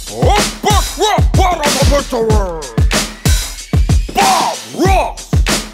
Bob Ross!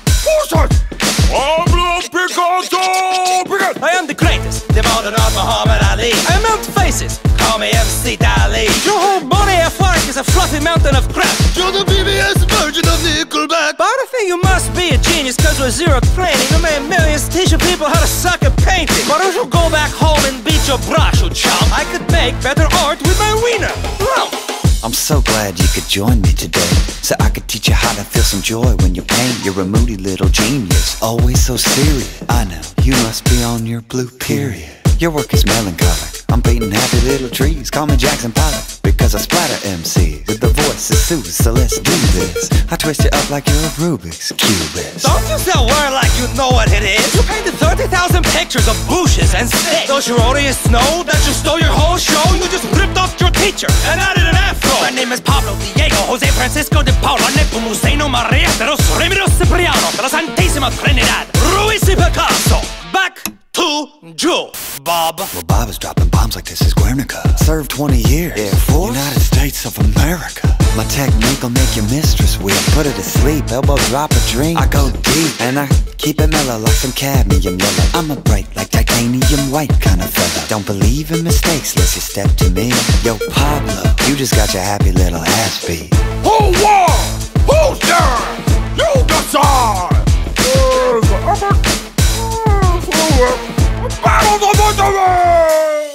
I am the greatest, the modern art Muhammad Ali. I melt faces, call me MC Dali. Your whole body of work is a fluffy mountain of crap. You're the BBS version of Nickelback. But I think you must be a genius cause with zero training you made millions teaching people how to suck at painting. Why don't you go back home and beat your brush, you chump? I could make better art with my wiener. I'm so glad you could join me today, so I could teach you how to feel some joy when you paint. You're a moody little genius, always so serious. I know, you must be on your blue period. Your work is melancholic, I'm painting happy little trees. Call me Jackson Pollock, because I splatter MC with the voice of Sue, so let's do this. I twist you up like you're a Rubik's Cubist. Don't use that word like you know what it is. You painted 30,000 pictures of bushes and sticks. Don't you audience know that you stole your whole show? You just ripped off your teacher and added an afro. My name is Pablo Diego Jose Francisco de Paula Nepomuceno Maria de los Remiro Cipriano de la Santísima Trinidad Ruiz y Picasso. Back to you, Bob. Well, Bob is dropping bombs like this is Guernica. Served 20 years, Air Force, United States of America. My technique will make your mistress weak. Put her to sleep, elbow drop a drink. I go deep, and I keep it mellow like some cadmium yellow. I'm a bright like titanium white kind of fella. Don't believe in mistakes unless you step to me. Yo, Pablo, you just got your happy little ass beat. Who won? Who's there? You decide! Battle of the Victory!